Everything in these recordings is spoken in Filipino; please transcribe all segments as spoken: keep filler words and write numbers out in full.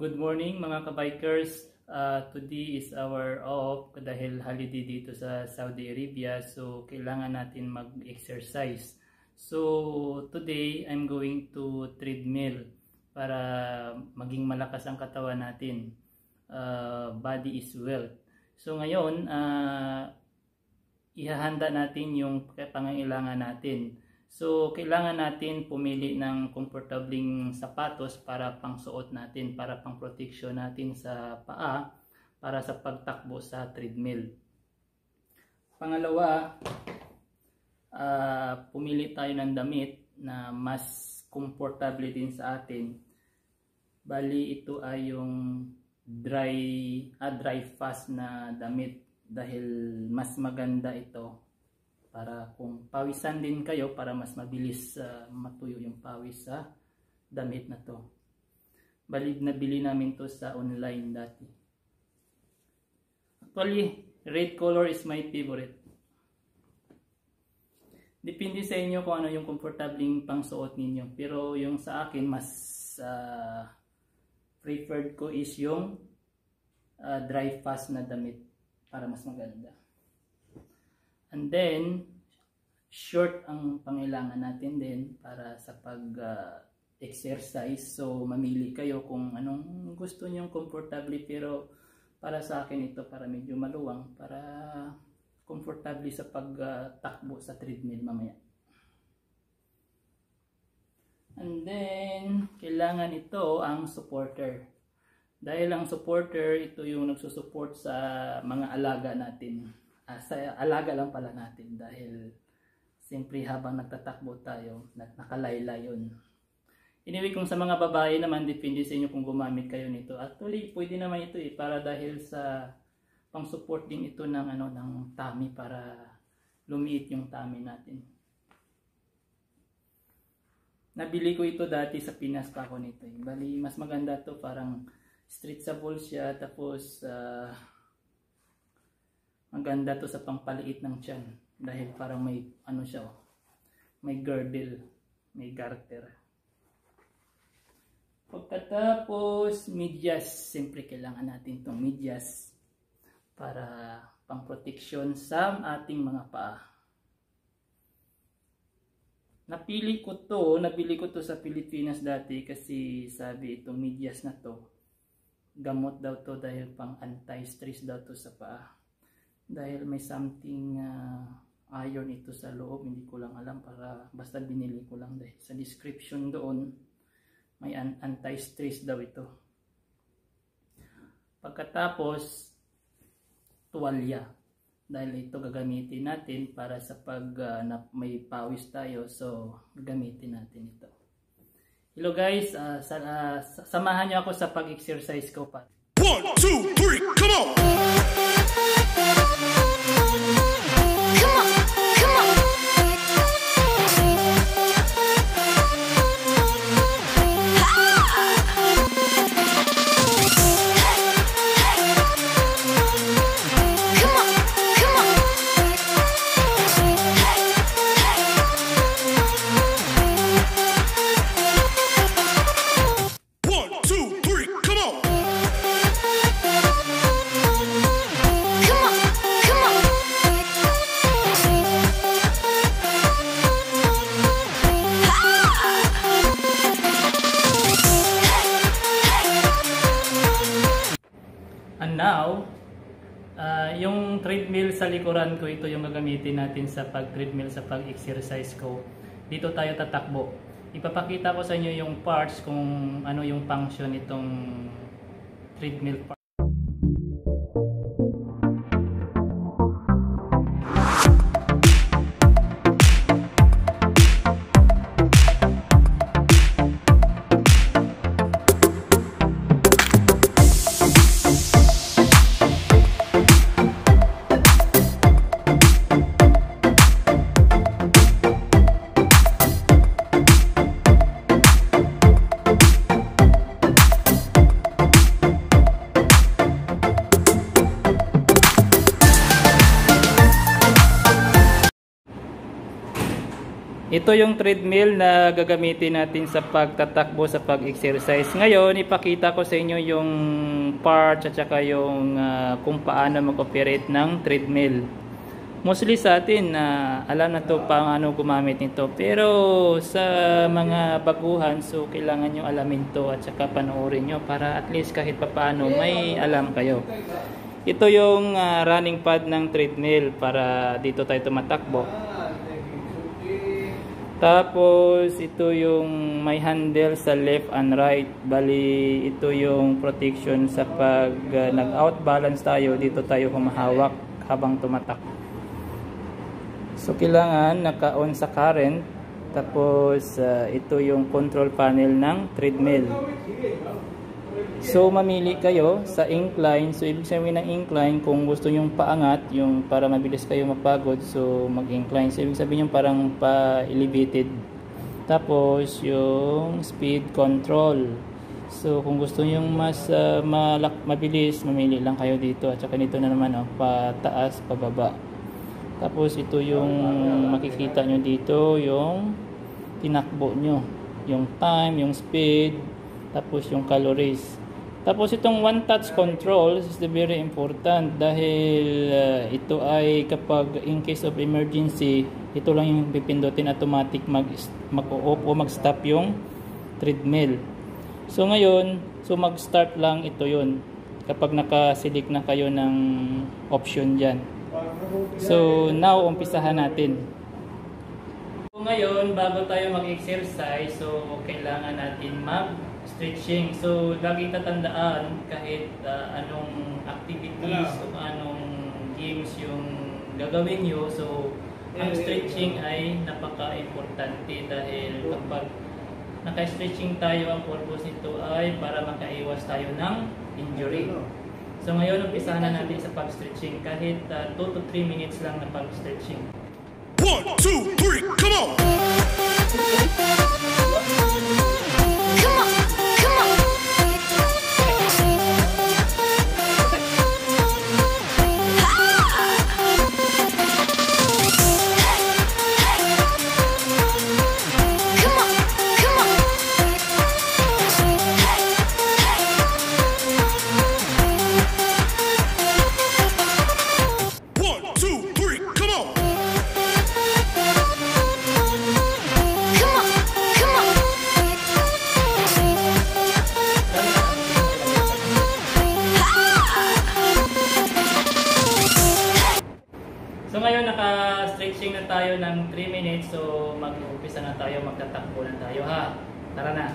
Good morning mga kabikers. Uh, today is our off dahil holiday dito sa Saudi Arabia. So kailangan natin mag-exercise. So today I'm going to treadmill para maging malakas ang katawan natin. Uh, body is wealth. So ngayon, uh, ihahanda natin yung pangangailangan natin. So, kailangan natin pumili ng komportabling sapatos para pangsuot natin, para pang protection natin sa paa, para sa pagtakbo sa treadmill. Pangalawa, uh, pumili tayo ng damit na mas komportable din sa atin. Bali, ito ay yung dry, ah, dry fast na damit dahil mas maganda ito. Para kung pawisan din kayo, para mas mabilis uh, matuyo yung pawis sa damit na to. Bali, nabili namin to sa online dati. Actually, red color is my favorite. Depende sa inyo kung ano yung komportabling pangsuot ninyo. Pero yung sa akin, mas uh, preferred ko is yung uh, dry fast na damit para mas maganda. And then, short ang pangailangan natin din para sa pag-exercise. Uh, so, mamili kayo kung anong gusto nyong comfortably. Pero, para sa akin ito, para medyo maluwang, para comfortably sa pagtakbo uh, sa treadmill mamaya. And then, kailangan ito ang supporter. Dahil ang supporter, ito yung nagsusupport sa mga alaga natin. Uh, sa alaga lang pala natin dahil siyempre habang nagtatakbo tayo nakalayla yun. Anyway, kung sa mga babae naman, depende sa inyo kung gumamit kayo nito. Actually, pwede naman ito eh, para dahil sa pang support din ito ng, ano, ng tummy para lumiit yung tummy natin. Nabili ko ito dati sa Pinas pa ako nito eh. Bali, mas maganda to, parang stretchable siya, tapos uh, maganda to sa pangpaliit ng tiyan dahil parang may ano siya, oh, may girdle, may garter. Pagkatapos medyas, siyempre kailangan natin itong medyas para pang protection sa ating mga paa. Napili ko to, nabili ko to sa Pilipinas dati kasi sabi itong medyas na to, gamot daw to dahil pang anti-stress daw to sa paa. Dahil may something uh, iron ito sa loob, hindi ko lang alam, para basta binili ko lang dahil sa description doon may anti-stress daw ito. Pagkatapos tuwalya, dahil ito gagamitin natin para sa pag uh, na may pawis tayo, so gagamitin natin ito. Hello guys, uh, sa, uh, samahan niyo ako sa pag-exercise ko pa. one, two, three, come on! And now, uh, yung treadmill sa likuran ko, ito yung gagamitin natin sa pag-treadmill, sa pag-exercise ko. Dito tayo tatakbo. Ipapakita ko sa inyo yung parts kung ano yung function itong treadmill part. Ito yung treadmill na gagamitin natin sa pagtatakbo, sa pag-exercise. Ngayon, ipakita ko sa inyo yung parts at saka yung uh, kung paano mag-operate ng treadmill. Mostly sa atin, uh, alam na to paano gumamit nito. Pero sa mga baguhan, so kailangan nyo alamin to at saka panoorin nyo para at least kahit papaano may alam kayo. Ito yung uh, running pad ng treadmill para dito tayo tumatakbo. Tapos ito yung may handle sa left and right. Bali ito yung protection sa pag uh, nag-out balance tayo, dito tayo humahawak habang tumatak. So kailangan naka-on sa current. Tapos uh, ito yung control panel ng treadmill. So mamili kayo sa incline. So ibig sabihin ng incline, kung gusto nyong paangat, yung para mabilis kayo mapagod, so mag-incline. So ibig sabihin yung parang pa-elevated. Tapos yung speed control. So kung gusto nyong mas uh, malak mabilis, mamili lang kayo dito. At saka nito na naman, oh, pataas, pababa. Tapos ito yung makikita nyo dito, yung tinakbo nyo. Yung time, yung speed, tapos yung calories. Tapos itong one touch control, this is the very important dahil uh, ito ay kapag in case of emergency, ito lang yung pipindutin, automatic mag mag-off o mag-stop yung treadmill. So ngayon, so mag-start lang ito yun kapag naka-select na kayo ng option dyan. So now umpisahan natin. So ngayon, bago tayo mag-exercise, so kailangan natin mag stretching. So lagi tatandaan kahit uh, anong activities o anong games yung gagawin nyo, so ang stretching ay napaka-importante dahil kapag naka-stretching tayo, ang purpose nito ay para makaiwas tayo ng injury. So ngayon, umpisahan na natin sa pag-stretching kahit uh, two to three minutes lang na pag-stretching. one, two, three, come on! So ngayon naka-stretching na tayo ng three minutes, so mag-umpisa na tayo, magtatakbo na tayo, ha. Tara na.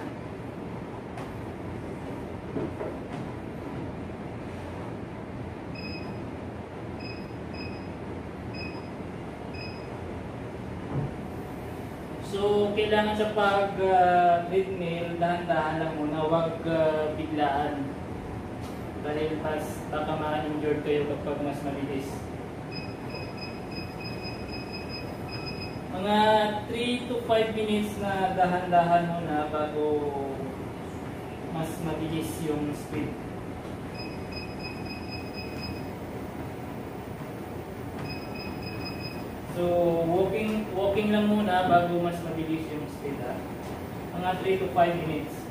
So kailangan sa pag-treadmill, uh, dahan-dahan lang muna, huwag uh, biglaan. Dahil mas baka ma-injured kayo kapag mas mabilis. Mga three to five minutes na dahan-dahan muna bago mas mabilis yung speed. So walking walking lang muna bago mas mabilis yung speed, ha? Mga three to five minutes.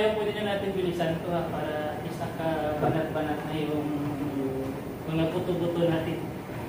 kaya pwede na natin bilisan ito ha, para isa ka banat-banat na yung mga buto-buto natin.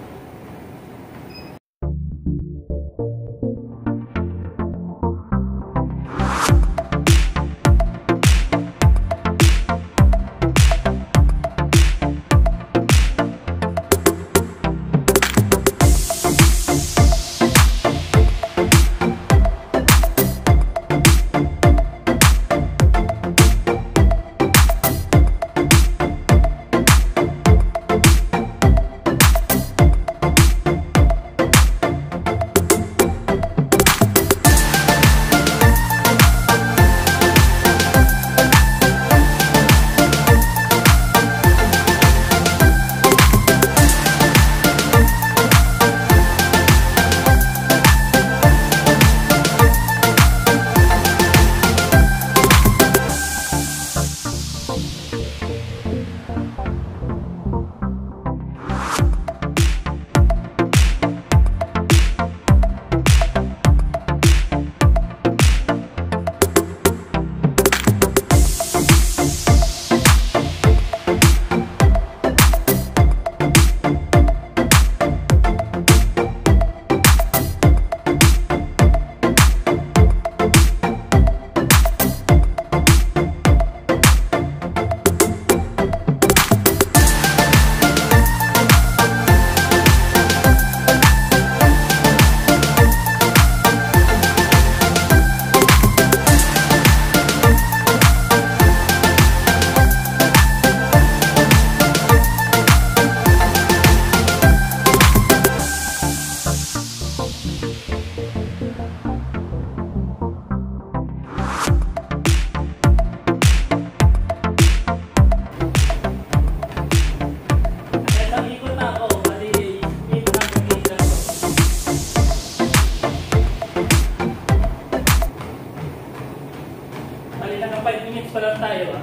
five minutes pa lang tayo ah.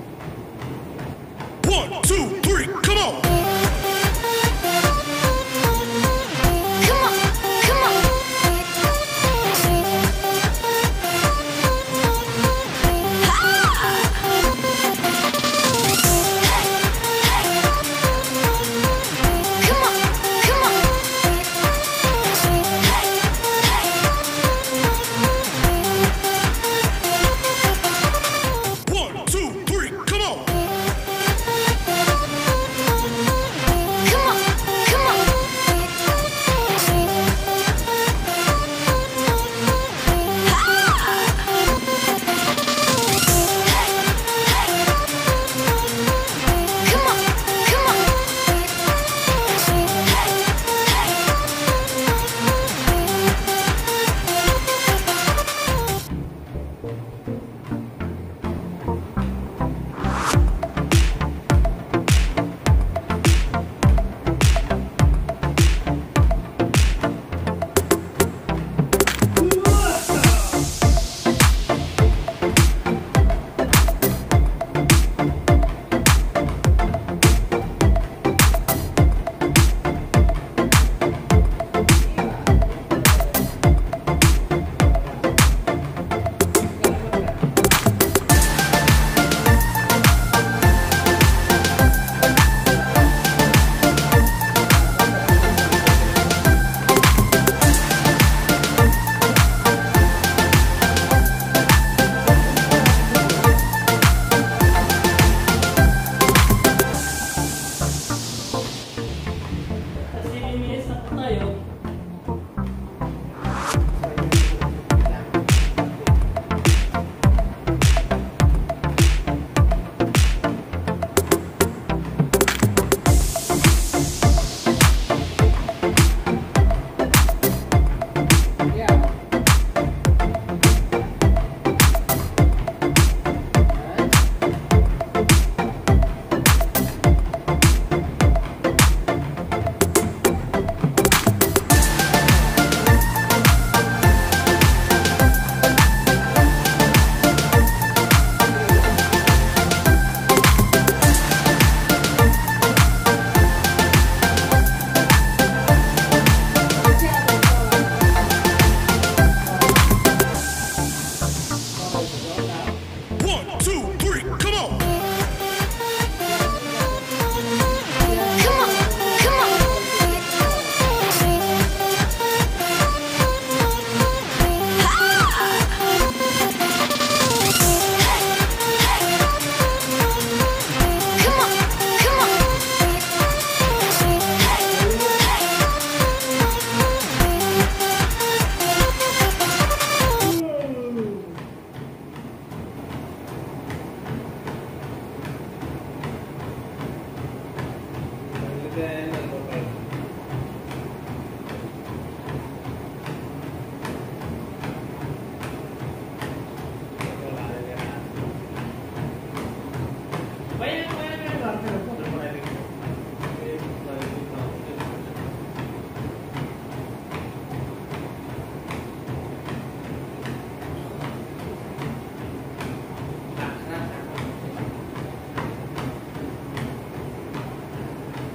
One, two, three, come on! Come on, come on. Come on, come on. One, two, three, come on!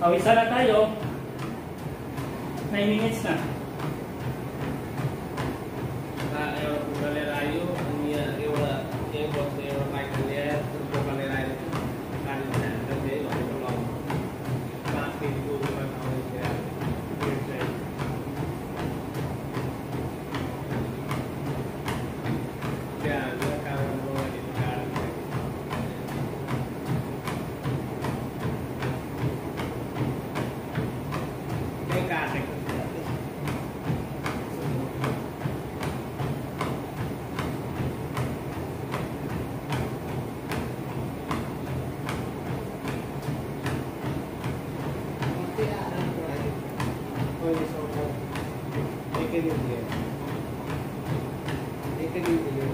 Pawisa na tayo. nine minutes na. Nah, eu galeraio, minha eu eu botei eu vai galera, tudo galeraio. Kan dan dia orang belum. Tapi itu bukan orang dia. Ya, dia kawan gua di sekarang. Dia kata एक दिन दिया एक दिन दिया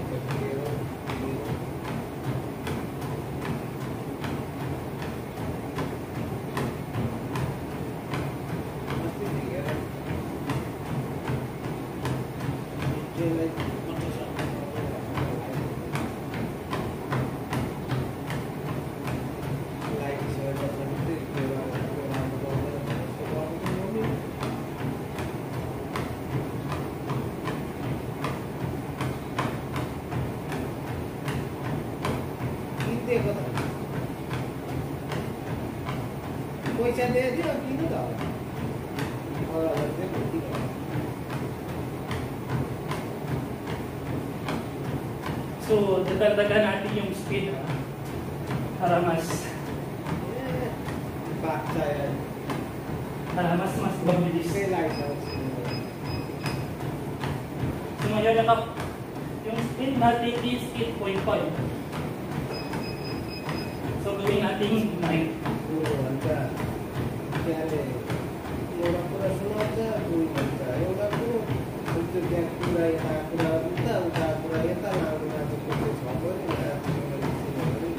पैसा दिए दियो किन त अरू चाहिँ किन So, dadagdagan natin yung speed para mas baca ya para mas mas mabilis. saya license So, ngayon naka yung speed natin is eight point five. So, gawin natin nine. भन्छ के अरे एउटा कुरा सुनाउँछ दुई भन्छ एउटा कुरो त्यो त्यहाँ कुरा यता कुरा उता उता कुरा यता लाउने मान्छेको त्यो छ पनि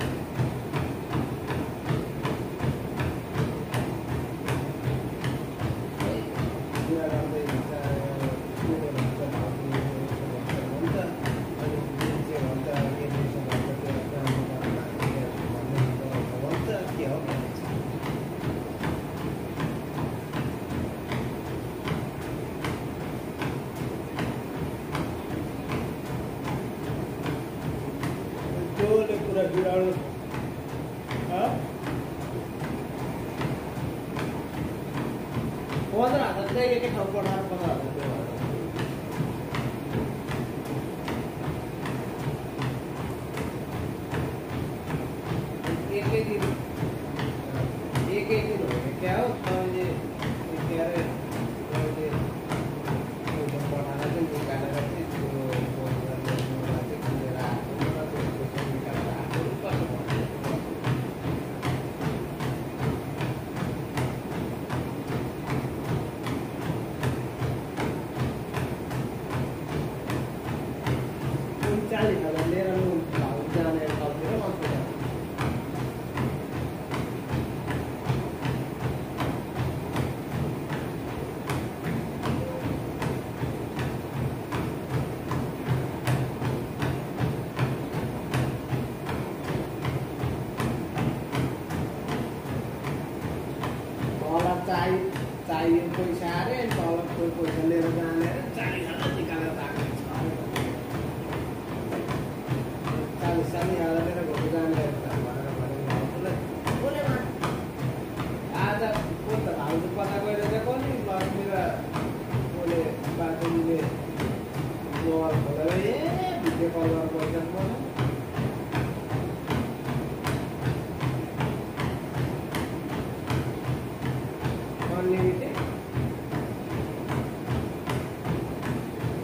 कुरा गर्दै हुन्छ कुरो भन्छ भाउजू भन्छ अनि के भन्छ के भन्छ त्यो भन्छ के हो le pura jurado ha पंद्रह हजार चाहिँ एकै ठाउँ पठाएर पन्ध्र हजार एक एक दिन एक एक दिन हो क्या हो तपाईँले के अरे तपाईँले पठाएर चाहिँ निकालेर चाहिँ त्यो चालीस हजार लिएर भाउ जाने ठाउँतिर मान्छे मलाई चाहिँ चाहियो पैसा अरे तल कोही पैसा लिएर जाने चालिस हजार निकालेर राखेको छ चालीस चालीस हजार लिएर घुम्नु जाने भनेर भनेर बोले आज को त भाउजू पता गएर गएको नि लक्ष्मी र बोले बाटोले मोबाइल खोलेर ए भिडियो कल गरेर पैसा बोले unlimited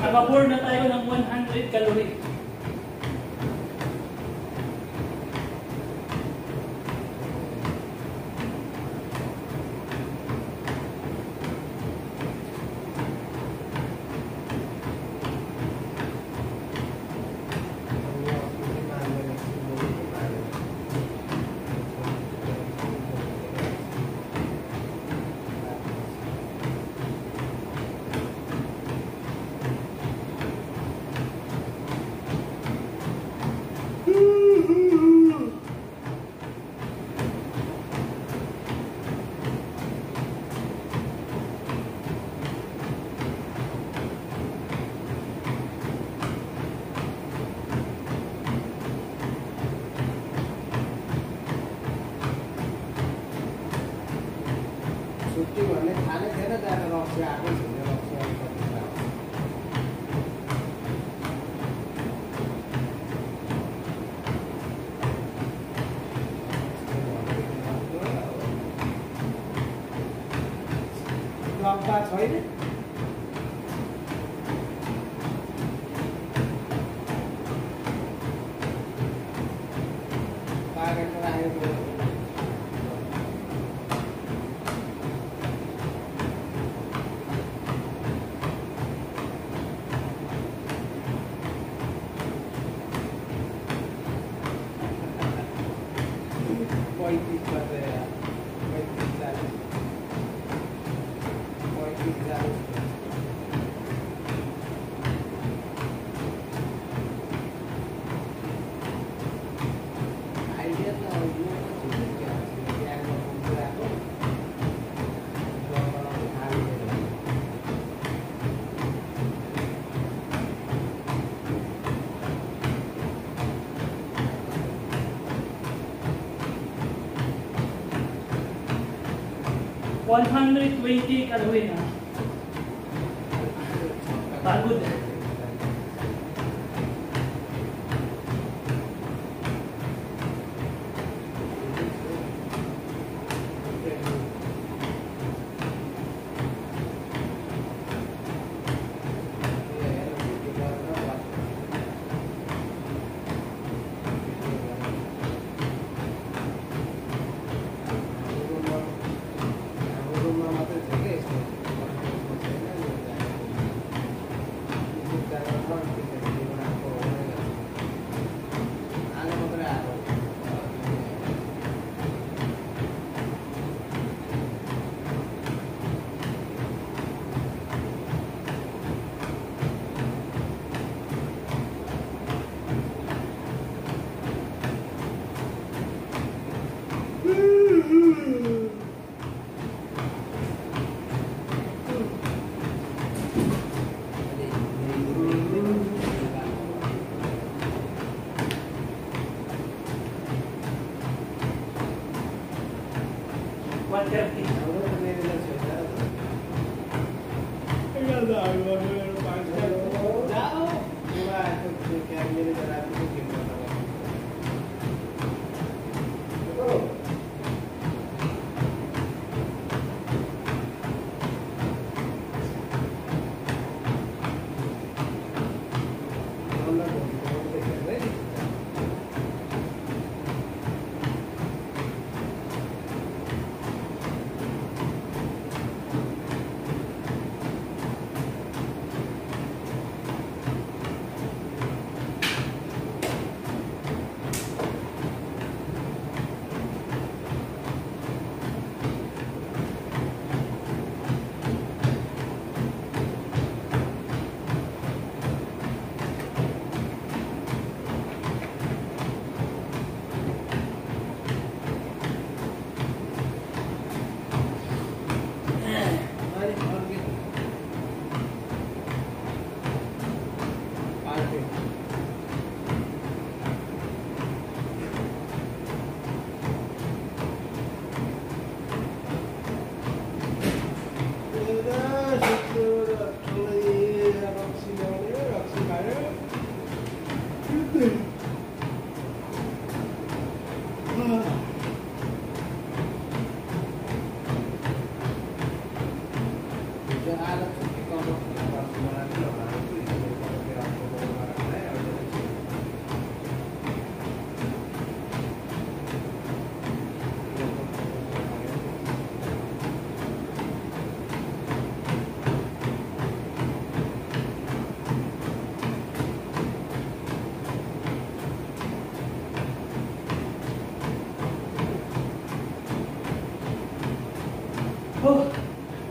Naka-burn na tayo ng one hundred calorie. छुट्टी भन्ने थाहा नै थिएन त्यहाँ रक्सी आएकै छैन रक्सी आएको डब्बा छैन पाकेट राखेको पैँतिस बजे पैँतिस चालिस पैँतिस चालिस आइडिया त यो बिहानमा पुगिरहेको one hundred twenty calorie na. Pagod. one thirty.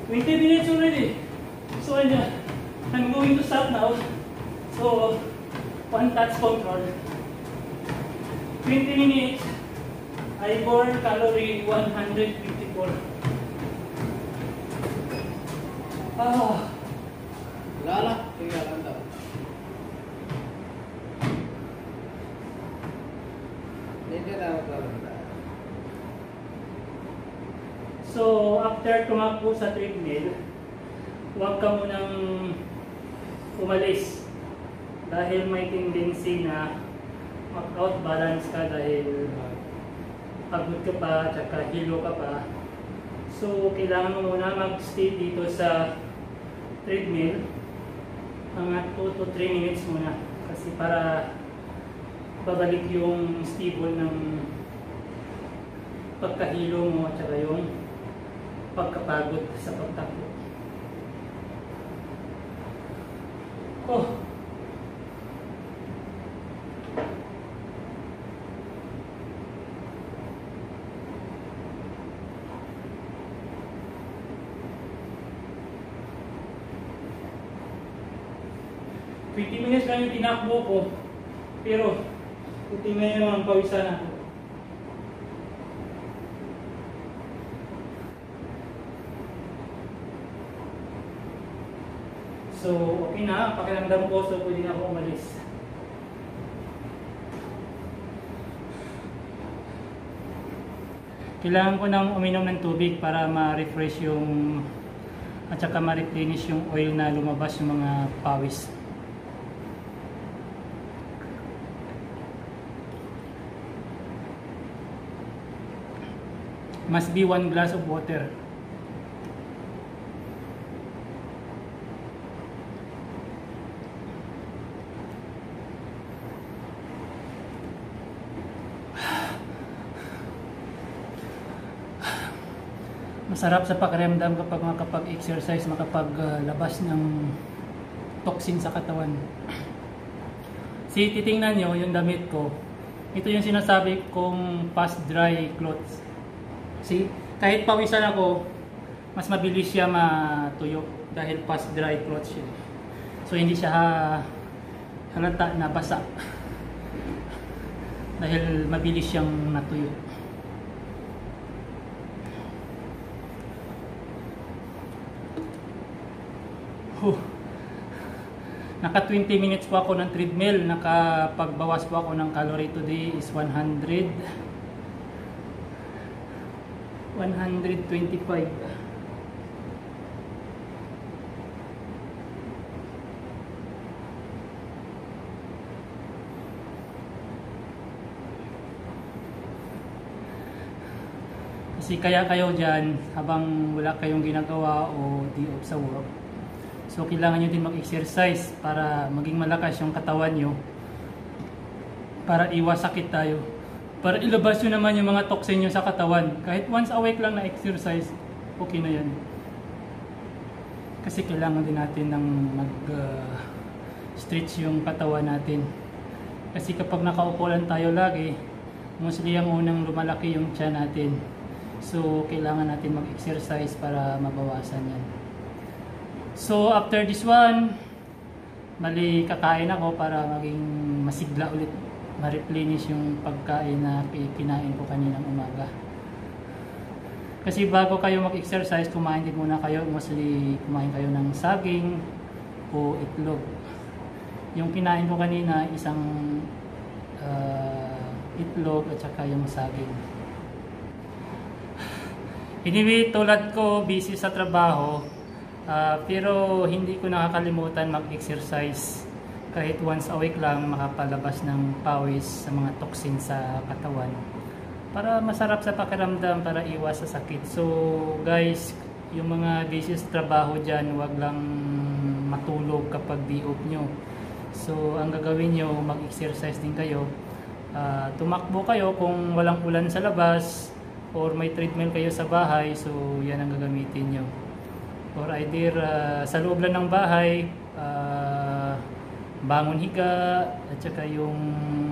twenty minutes already. So uh, I'm going to stop now. So one touch control. twenty minutes. I burn calorie one hundred fifty-four. Ah. Lala, tinggal anda. Hindi dapat anda. So, after tumakbo sa treadmill, huwag ka munang umalis dahil may tendency na mag-out balance ka dahil pagod ka pa, tsaka hilo ka pa. So, kailangan mo muna mag-stay dito sa treadmill mga two to three minutes muna kasi para babalik yung stable ng pagkahilo mo at saka yung pagkapagod sa pagtakbo. Oh. twenty minutes lang yung tinakbo ko, pero puti na yun ang pawisan ako. So, okay na, pakiramdam ko, so pwede na ako umalis. Kailangan ko nang uminom ng tubig para ma-refresh yung at saka ma-replenish yung oil na lumabas yung mga pawis. Must be one glass of water. Masarap sa pakiramdam kapag makapag-exercise, makapaglabas ng toxin sa katawan. Si titingnan nyo yung damit ko. Ito yung sinasabi kong fast dry clothes. See, kahit pawisan ako, mas mabilis siya matuyo dahil fast dry clothes siya. So hindi siya ha, halata na basa dahil mabilis siyang natuyo. Huh. Naka twenty minutes po ako ng treadmill, nakapagbawas po ako ng calorie today is one hundred. one twenty-five. Kasi kaya kayo dyan habang wala kayong ginagawa o di off sa work, so kailangan nyo din mag-exercise para maging malakas yung katawan nyo, para iwas sakit tayo, para ilabas nyo naman yung mga toxin nyo sa katawan. Kahit once a week lang na exercise, okay na yan. Kasi kailangan din natin ng mag-stretch uh, yung katawan natin. Kasi kapag nakaupo lang tayo lagi, mostly ang unang lumalaki yung tiyan natin. So kailangan natin mag-exercise para mabawasan yan. So after this one, mali kakain ako para maging masigla ulit, ma-replenish yung pagkain na kinain ko kaninang umaga. Kasi bago kayo mag-exercise, kumain din muna kayo, mostly kumain kayo ng saging o itlog. Yung kinain ko kanina, isang uh, itlog at saka yung saging. Anyway, tulad ko, busy sa trabaho, uh, pero hindi ko nakakalimutan mag-exercise. Kahit once a week lang, makapalabas ng pawis sa mga toxin sa katawan. Para masarap sa pakiramdam, para iwas sa sakit. So guys, yung mga busy sa trabaho dyan, wag lang matulog kapag di-off nyo. So ang gagawin nyo, mag-exercise din kayo. Uh, tumakbo kayo kung walang ulan sa labas, or may treadmill kayo sa bahay, so yan ang gagamitin nyo. Or either uh, sa loob lang ng bahay, uh, bangon higa, at saka yung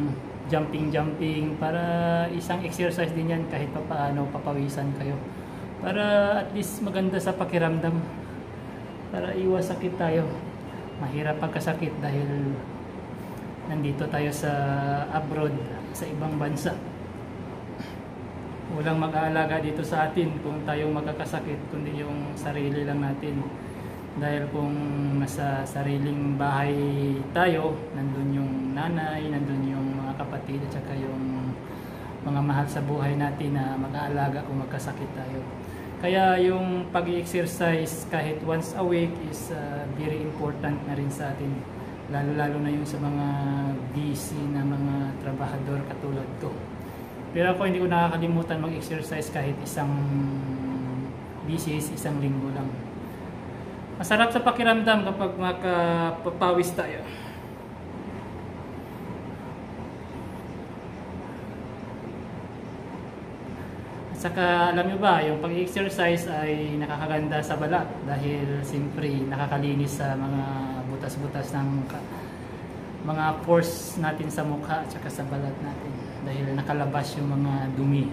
jumping jumping, para isang exercise din yan kahit pa paano papawisan kayo. para at least maganda sa pakiramdam, para iwas sakit tayo. Mahirap pagkasakit dahil nandito tayo sa abroad, sa ibang bansa. Walang mag-aalaga dito sa atin kung tayong magkakasakit, kundi yung sarili lang natin. Dahil kung nasa sariling bahay tayo, nandun yung nanay, nandun yung mga kapatid at saka yung mga mahal sa buhay natin na mag-aalaga kung magkasakit tayo. Kaya yung pag-exercise kahit once a week is uh, very important na rin sa atin. Lalo-lalo na yung sa mga busy na mga trabahador katulad ko. Pero ako hindi ko nakakalimutan mag-exercise kahit isang bisis, isang linggo lang. Masarap sa pakiramdam kapag makapapawis tayo. At saka alam nyo ba, yung pag-exercise ay nakakaganda sa balat dahil siyempre nakakalinis sa mga butas-butas ng mga pores natin sa mukha at saka sa balat natin dahil nakalabas yung mga dumi.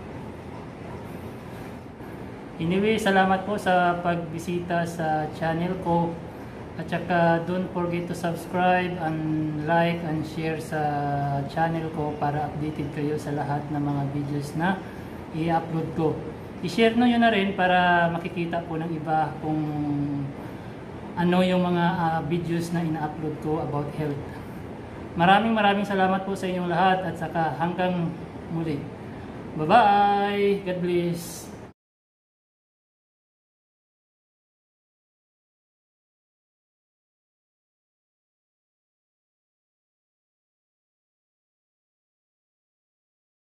Anyway, salamat po sa pagbisita sa channel ko. At saka don't forget to subscribe and like and share sa channel ko para updated kayo sa lahat ng mga videos na i-upload ko. I-share nyo yun na rin para makikita po ng iba kung ano yung mga uh, videos na ina-upload ko about health. Maraming maraming salamat po sa inyong lahat at saka hanggang muli. Bye-bye! God bless!